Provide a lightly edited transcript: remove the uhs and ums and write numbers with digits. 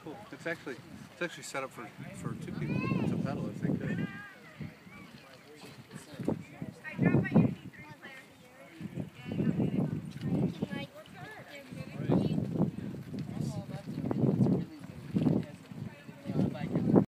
cool. It's actually set up for two people to pedal, I think.